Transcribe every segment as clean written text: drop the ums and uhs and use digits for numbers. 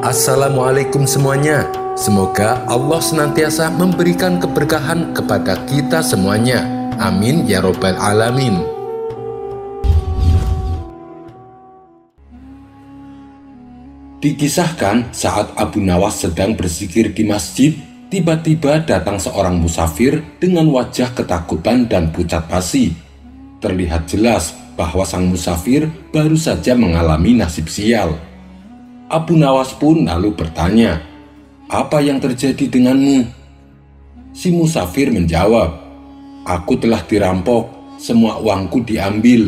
Assalamualaikum semuanya. Semoga Allah senantiasa memberikan keberkahan kepada kita semuanya. Amin ya robbal alamin. Dikisahkan saat Abu Nawas sedang berzikir di masjid, tiba-tiba datang seorang musafir dengan wajah ketakutan dan pucat pasi. Terlihat jelas bahwa sang musafir baru saja mengalami nasib sial. Abu Nawas pun lalu bertanya, "Apa yang terjadi denganmu?" Si musafir menjawab, "Aku telah dirampok, semua uangku diambil."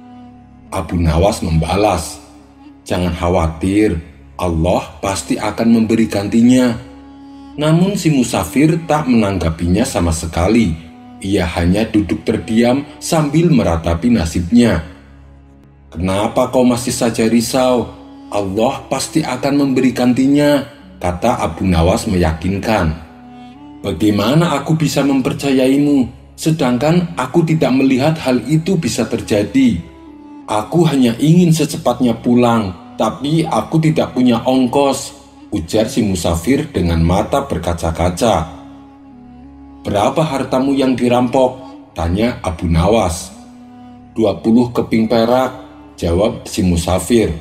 Abu Nawas membalas, "Jangan khawatir, Allah pasti akan memberi gantinya." Namun si musafir tak menanggapinya sama sekali. Ia hanya duduk terdiam sambil meratapi nasibnya. "Kenapa kau masih saja risau? Allah pasti akan memberi gantinya," kata Abu Nawas meyakinkan. "Bagaimana aku bisa mempercayaimu, sedangkan aku tidak melihat hal itu bisa terjadi? Aku hanya ingin secepatnya pulang, tapi aku tidak punya ongkos," ujar si musafir dengan mata berkaca-kaca. "Berapa hartamu yang dirampok?" tanya Abu Nawas. 20 keping perak, jawab si musafir.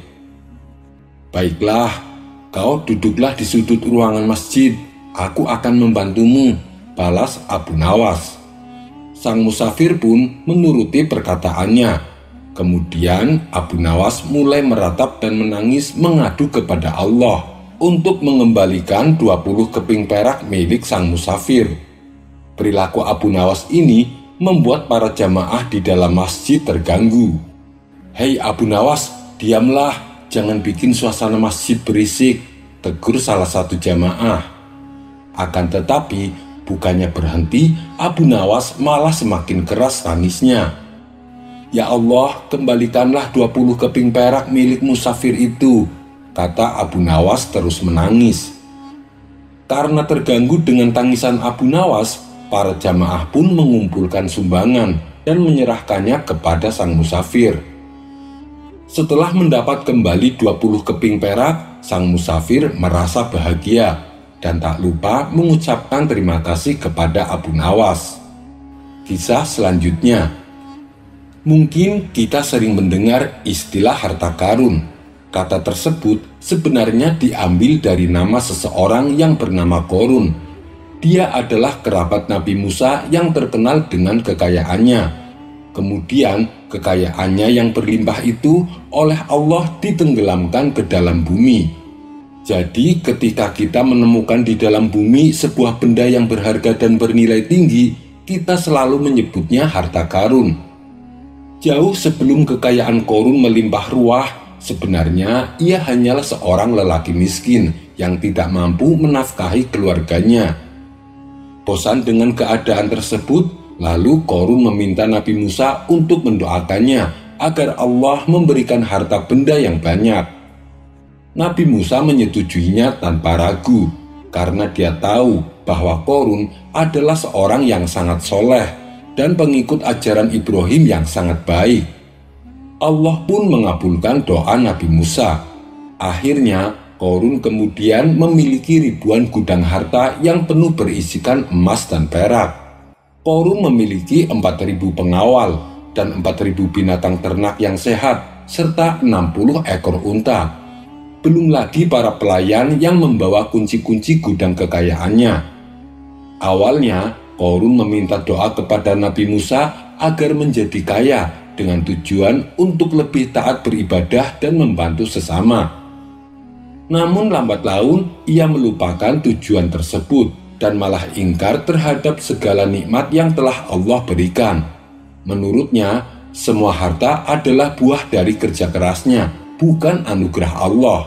"Baiklah, kau duduklah di sudut ruangan masjid, aku akan membantumu," balas Abu Nawas. Sang musafir pun menuruti perkataannya. Kemudian Abu Nawas mulai meratap dan menangis mengadu kepada Allah untuk mengembalikan 20 keping perak milik sang musafir. Perilaku Abu Nawas ini membuat para jamaah di dalam masjid terganggu. "Hei Abu Nawas, diamlah, jangan bikin suasana masjid berisik," tegur salah satu jamaah. Akan tetapi, bukannya berhenti, Abu Nawas malah semakin keras tangisnya. "Ya Allah, kembalikanlah 20 keping perak milik musafir itu," kata Abu Nawas terus menangis. Karena terganggu dengan tangisan Abu Nawas, para jamaah pun mengumpulkan sumbangan dan menyerahkannya kepada sang musafir. Setelah mendapat kembali 20 keping perak, sang musafir merasa bahagia dan tak lupa mengucapkan terima kasih kepada Abu Nawas. Kisah selanjutnya. Mungkin kita sering mendengar istilah harta karun. Kata tersebut sebenarnya diambil dari nama seseorang yang bernama Qorun. Dia adalah kerabat Nabi Musa yang terkenal dengan kekayaannya. Kemudian kekayaannya yang berlimpah itu oleh Allah ditenggelamkan ke dalam bumi. Jadi ketika kita menemukan di dalam bumi sebuah benda yang berharga dan bernilai tinggi, kita selalu menyebutnya harta karun. Jauh sebelum kekayaan Qorun melimpah ruah, sebenarnya ia hanyalah seorang lelaki miskin yang tidak mampu menafkahi keluarganya. Bosan dengan keadaan tersebut, lalu Qorun meminta Nabi Musa untuk mendoakannya agar Allah memberikan harta benda yang banyak. Nabi Musa menyetujuinya tanpa ragu, karena dia tahu bahwa Qorun adalah seorang yang sangat soleh dan pengikut ajaran Ibrahim yang sangat baik. Allah pun mengabulkan doa Nabi Musa. Akhirnya, Qorun kemudian memiliki ribuan gudang harta yang penuh berisikan emas dan perak. Qorun memiliki 4.000 pengawal dan 4.000 binatang ternak yang sehat, serta 60 ekor unta. Belum lagi para pelayan yang membawa kunci-kunci gudang kekayaannya. Awalnya, Qorun meminta doa kepada Nabi Musa agar menjadi kaya dengan tujuan untuk lebih taat beribadah dan membantu sesama. Namun lambat laun ia melupakan tujuan tersebut dan malah ingkar terhadap segala nikmat yang telah Allah berikan. Menurutnya, semua harta adalah buah dari kerja kerasnya, bukan anugerah Allah.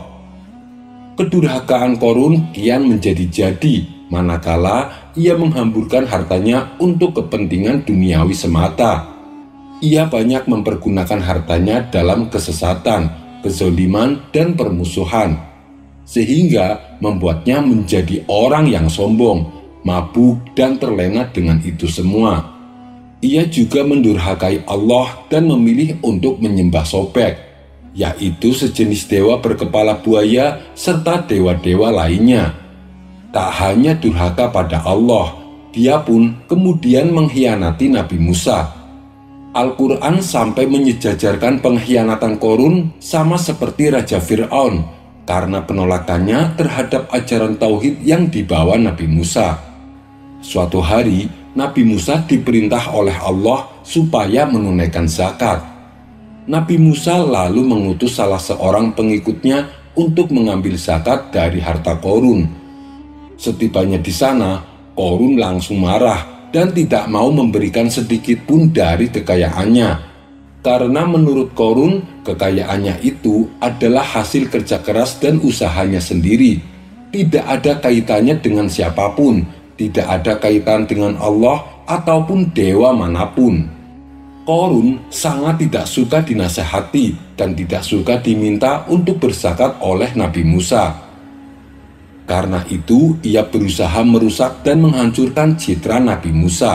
Kedurhakaan Qorun kian menjadi-jadi, manakala ia menghamburkan hartanya untuk kepentingan duniawi semata. Ia banyak mempergunakan hartanya dalam kesesatan, kezoliman, dan permusuhan, sehingga membuatnya menjadi orang yang sombong, mabuk, dan terlena dengan itu semua. Ia juga mendurhakai Allah dan memilih untuk menyembah sobek. yaitu sejenis dewa berkepala buaya serta dewa-dewa lainnya. Tak hanya durhaka pada Allah, dia pun kemudian mengkhianati Nabi Musa. Al-Quran sampai menyejajarkan pengkhianatan Qorun sama seperti Raja Fir'aun karena penolakannya terhadap ajaran tauhid yang dibawa Nabi Musa. Suatu hari, Nabi Musa diperintah oleh Allah supaya menunaikan zakat. Nabi Musa lalu mengutus salah seorang pengikutnya untuk mengambil zakat dari harta Qorun. Setibanya di sana, Qorun langsung marah dan tidak mau memberikan sedikit pun dari kekayaannya. Karena menurut Qorun, kekayaannya itu adalah hasil kerja keras dan usahanya sendiri. Tidak ada kaitannya dengan siapapun, tidak ada kaitan dengan Allah ataupun dewa manapun. Qorun sangat tidak suka dinasehati dan tidak suka diminta untuk berzakat oleh Nabi Musa. Karena itu, ia berusaha merusak dan menghancurkan citra Nabi Musa.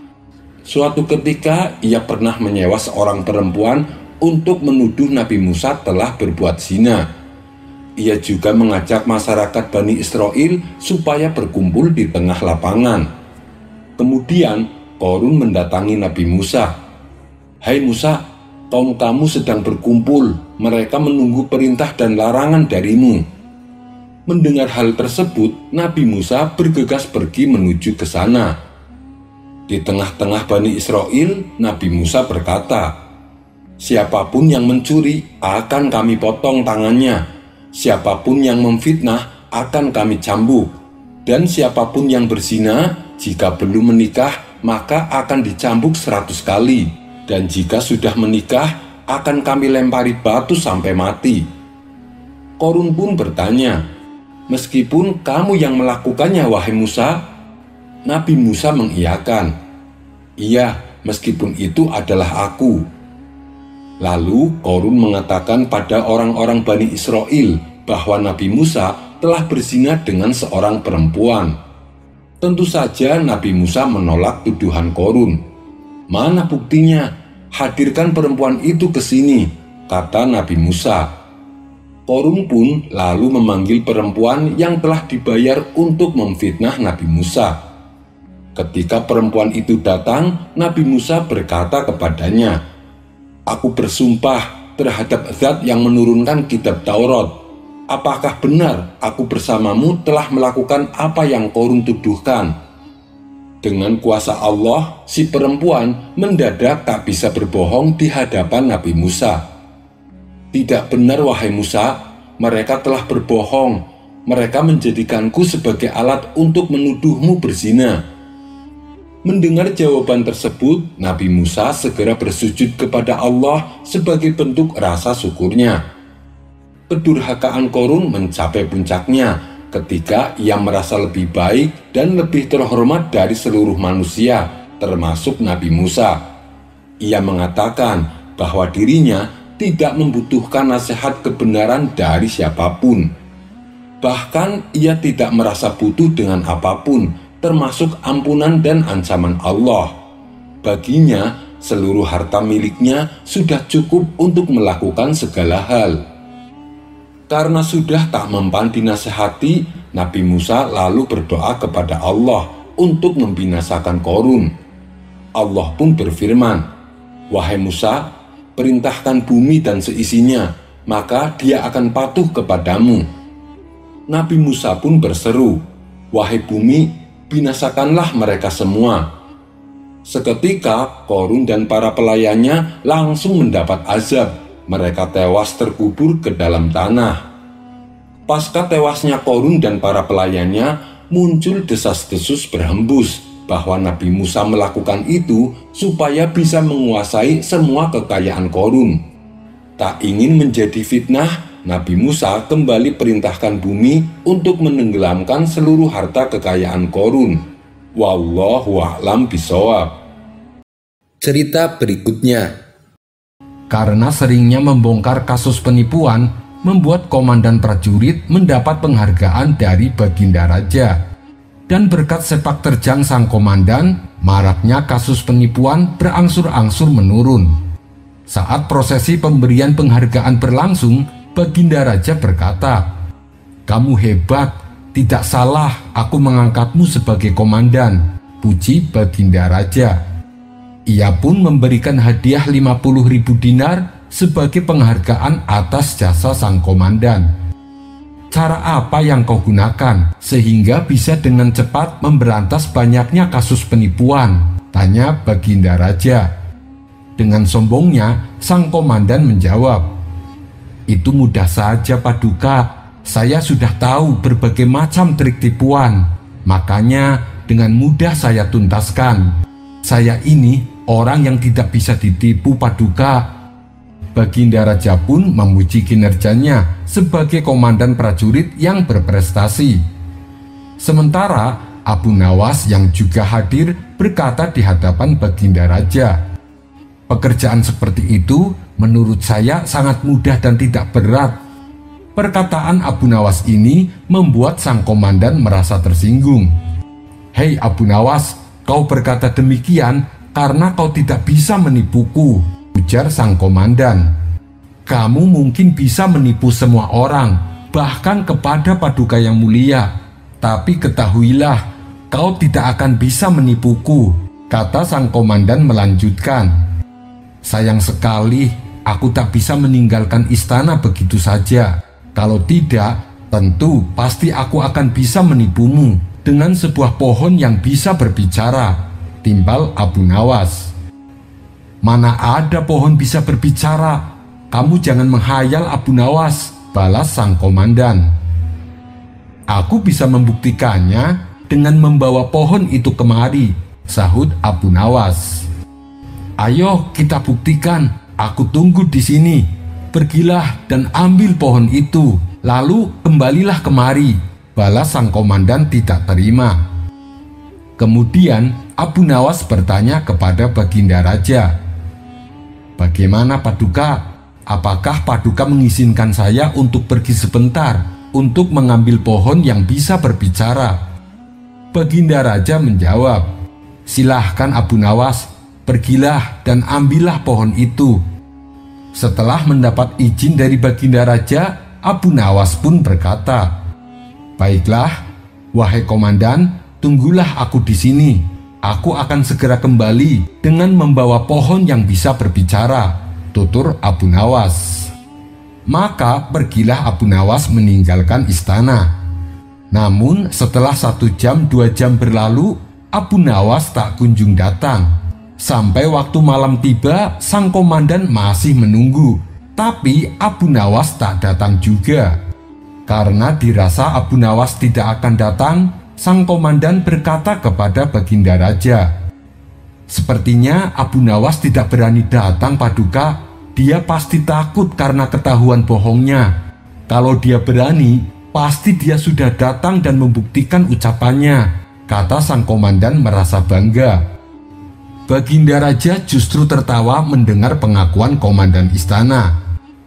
Suatu ketika, ia pernah menyewa seorang perempuan untuk menuduh Nabi Musa telah berbuat zina. Ia juga mengajak masyarakat Bani Israel supaya berkumpul di tengah lapangan. Kemudian, Qorun mendatangi Nabi Musa. "Hai Musa, kaum kamu sedang berkumpul, mereka menunggu perintah dan larangan darimu." Mendengar hal tersebut, Nabi Musa bergegas pergi menuju ke sana. Di tengah-tengah Bani Israel, Nabi Musa berkata, "Siapapun yang mencuri akan kami potong tangannya, siapapun yang memfitnah akan kami cambuk, dan siapapun yang berzina jika belum menikah maka akan dicambuk 100 kali, dan jika sudah menikah akan kami lempari batu sampai mati." Qorun pun bertanya, "Meskipun kamu yang melakukannya, wahai Musa?" Nabi Musa mengiyakan, "Iya, meskipun itu adalah aku." Lalu Qorun mengatakan pada orang-orang Bani Israel bahwa Nabi Musa telah berzina dengan seorang perempuan. Tentu saja Nabi Musa menolak tuduhan Qorun. "Mana buktinya? Hadirkan perempuan itu ke sini," kata Nabi Musa. Qorun pun lalu memanggil perempuan yang telah dibayar untuk memfitnah Nabi Musa. Ketika perempuan itu datang, Nabi Musa berkata kepadanya, "Aku bersumpah terhadap Zat yang menurunkan kitab Taurat. Apakah benar aku bersamamu telah melakukan apa yang Qorun tuduhkan?" Dengan kuasa Allah, si perempuan mendadak tak bisa berbohong di hadapan Nabi Musa. "Tidak benar, wahai Musa, mereka telah berbohong. Mereka menjadikanku sebagai alat untuk menuduhmu berzina." Mendengar jawaban tersebut, Nabi Musa segera bersujud kepada Allah sebagai bentuk rasa syukurnya. Kedurhakaan Qorun mencapai puncaknya ketika ia merasa lebih baik dan lebih terhormat dari seluruh manusia, termasuk Nabi Musa. Ia mengatakan bahwa dirinya tidak membutuhkan nasihat kebenaran dari siapapun. Bahkan ia tidak merasa butuh dengan apapun, termasuk ampunan dan ancaman Allah. Baginya, seluruh harta miliknya sudah cukup untuk melakukan segala hal. Karena sudah tak mempan dinasehati, Nabi Musa lalu berdoa kepada Allah untuk membinasakan Qorun. Allah pun berfirman, "Wahai Musa, perintahkan bumi dan seisinya, maka dia akan patuh kepadamu." Nabi Musa pun berseru, "Wahai bumi, binasakanlah mereka semua." Seketika Qorun dan para pelayannya langsung mendapat azab. Mereka tewas terkubur ke dalam tanah. Pasca tewasnya Qorun dan para pelayannya, muncul desas-desus berhembus bahwa Nabi Musa melakukan itu supaya bisa menguasai semua kekayaan Qorun. Tak ingin menjadi fitnah, Nabi Musa kembali perintahkan bumi untuk menenggelamkan seluruh harta kekayaan Qorun. Wallahu a'lam bishawab. Cerita berikutnya. Karena seringnya membongkar kasus penipuan, membuat komandan prajurit mendapat penghargaan dari Baginda Raja. Dan berkat sepak terjang sang komandan, maraknya kasus penipuan berangsur-angsur menurun. Saat prosesi pemberian penghargaan berlangsung, Baginda Raja berkata, "Kamu hebat, tidak salah aku mengangkatmu sebagai komandan." Puji Baginda Raja. Ia pun memberikan hadiah 50.000 dinar sebagai penghargaan atas jasa sang komandan. "Cara apa yang kau gunakan sehingga bisa dengan cepat memberantas banyaknya kasus penipuan?" tanya Baginda Raja. Dengan sombongnya, sang komandan menjawab, "Itu mudah saja Paduka, saya sudah tahu berbagai macam trik tipuan, makanya dengan mudah saya tuntaskan. Saya ini orang yang tidak bisa ditipu Paduka." Baginda Raja pun memuji kinerjanya sebagai komandan prajurit yang berprestasi. Sementara Abu Nawas yang juga hadir berkata di hadapan Baginda Raja, "Pekerjaan seperti itu menurut saya sangat mudah dan tidak berat." Perkataan Abu Nawas ini membuat sang komandan merasa tersinggung. "Hei Abu Nawas, kau berkata demikian karena kau tidak bisa menipuku," ujar sang komandan. "Kamu mungkin bisa menipu semua orang, bahkan kepada Paduka yang mulia. Tapi ketahuilah, kau tidak akan bisa menipuku," kata sang komandan melanjutkan. "Sayang sekali, aku tak bisa meninggalkan istana begitu saja. Kalau tidak, tentu pasti aku akan bisa menipumu dengan sebuah pohon yang bisa berbicara," timbal Abu Nawas. "Mana ada pohon bisa berbicara? Kamu jangan menghayal Abu Nawas," balas sang komandan. "Aku bisa membuktikannya dengan membawa pohon itu kemari," sahut Abu Nawas. "Ayo kita buktikan, aku tunggu di sini. Pergilah dan ambil pohon itu, lalu kembalilah kemari," balas sang komandan tidak terima. Kemudian Abu Nawas bertanya kepada Baginda Raja, "Bagaimana Paduka? Apakah Paduka mengizinkan saya untuk pergi sebentar untuk mengambil pohon yang bisa berbicara?" Baginda Raja menjawab, "Silahkan Abu Nawas, pergilah dan ambillah pohon itu." Setelah mendapat izin dari Baginda Raja, Abu Nawas pun berkata, "Baiklah, wahai komandan, tunggulah aku di sini. Aku akan segera kembali dengan membawa pohon yang bisa berbicara," tutur Abu Nawas. Maka pergilah Abu Nawas meninggalkan istana. Namun setelah 1 jam 2 jam berlalu, Abu Nawas tak kunjung datang. Sampai waktu malam tiba, sang komandan masih menunggu, tapi Abu Nawas tak datang juga. Karena dirasa Abu Nawas tidak akan datang, sang komandan berkata kepada Baginda Raja, "Sepertinya Abu Nawas tidak berani datang Paduka. Dia pasti takut karena ketahuan bohongnya. Kalau dia berani, pasti dia sudah datang dan membuktikan ucapannya," kata sang komandan merasa bangga. Baginda Raja justru tertawa mendengar pengakuan komandan istana.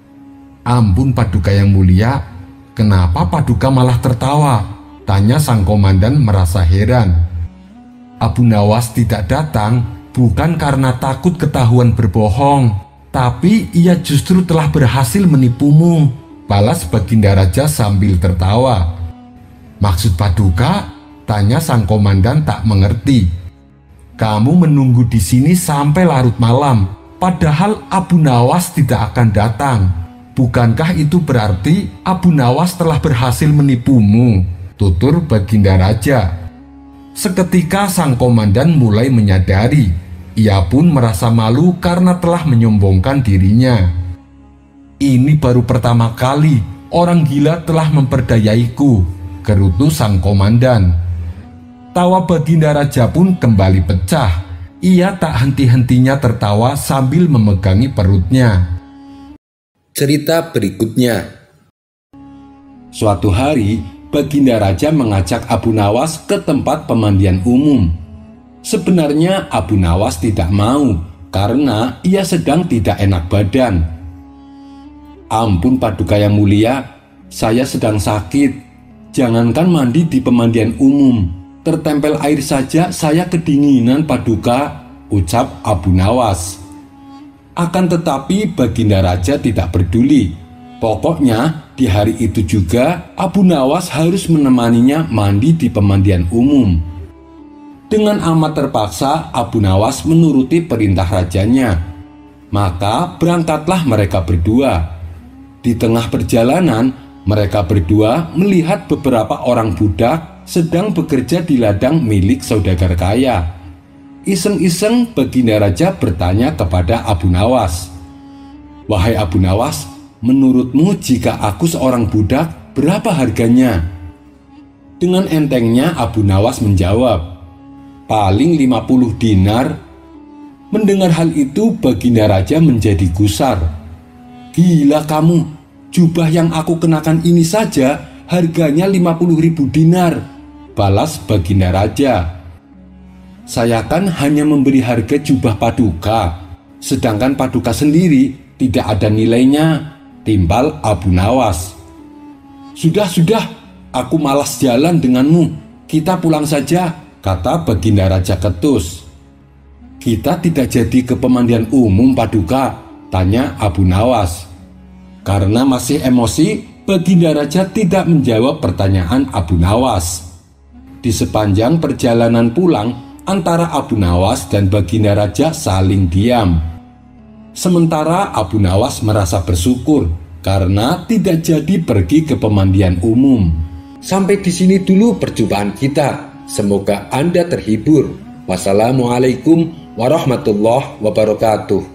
"Ampun Paduka yang mulia, kenapa Paduka malah tertawa?" tanya sang komandan merasa heran. "Abu Nawas tidak datang bukan karena takut ketahuan berbohong, tapi ia justru telah berhasil menipumu," balas Baginda Raja sambil tertawa. "Maksud Paduka?" tanya sang komandan tak mengerti. "Kamu menunggu di sini sampai larut malam, padahal Abu Nawas tidak akan datang. Bukankah itu berarti Abu Nawas telah berhasil menipumu?" tutur Baginda Raja. Seketika sang komandan mulai menyadari, ia pun merasa malu karena telah menyombongkan dirinya. "Ini baru pertama kali orang gila telah memperdayaiku," gerutu sang komandan. Tawa Baginda Raja pun kembali pecah. Ia tak henti-hentinya tertawa sambil memegangi perutnya. Cerita berikutnya. Suatu hari, Baginda Raja mengajak Abu Nawas ke tempat pemandian umum. Sebenarnya Abu Nawas tidak mau karena ia sedang tidak enak badan. "Ampun Paduka yang mulia, saya sedang sakit. Jangankan mandi di pemandian umum, tertempel air saja saya kedinginan Paduka," ucap Abu Nawas. Akan tetapi Baginda Raja tidak peduli. Pokoknya di hari itu juga Abu Nawas harus menemaninya mandi di pemandian umum. Dengan amat terpaksa Abu Nawas menuruti perintah rajanya. Maka berangkatlah mereka berdua. Di tengah perjalanan, mereka berdua melihat beberapa orang budak sedang bekerja di ladang milik saudagar kaya. Iseng-iseng Baginda Raja bertanya kepada Abu Nawas, "Wahai Abu Nawas, menurutmu jika aku seorang budak, berapa harganya?" Dengan entengnya Abu Nawas menjawab, "Paling 50 dinar." Mendengar hal itu Baginda Raja menjadi gusar. "Gila kamu, jubah yang aku kenakan ini saja harganya 50.000 dinar," balas Baginda Raja. "Saya kan hanya memberi harga jubah paduka, sedangkan paduka sendiri tidak ada nilainya," timbal Abu Nawas. Sudah, aku malas jalan denganmu, kita pulang saja," kata Baginda Raja ketus. "Kita tidak jadi ke pemandian umum paduka?" tanya Abu Nawas. Karena masih emosi, Baginda Raja tidak menjawab pertanyaan Abu Nawas. Di sepanjang perjalanan pulang, antara Abu Nawas dan Baginda Raja saling diam. Sementara Abu Nawas merasa bersyukur karena tidak jadi pergi ke pemandian umum. Sampai di sini dulu perjumpaan kita. Semoga Anda terhibur. Wassalamualaikum warahmatullahi wabarakatuh.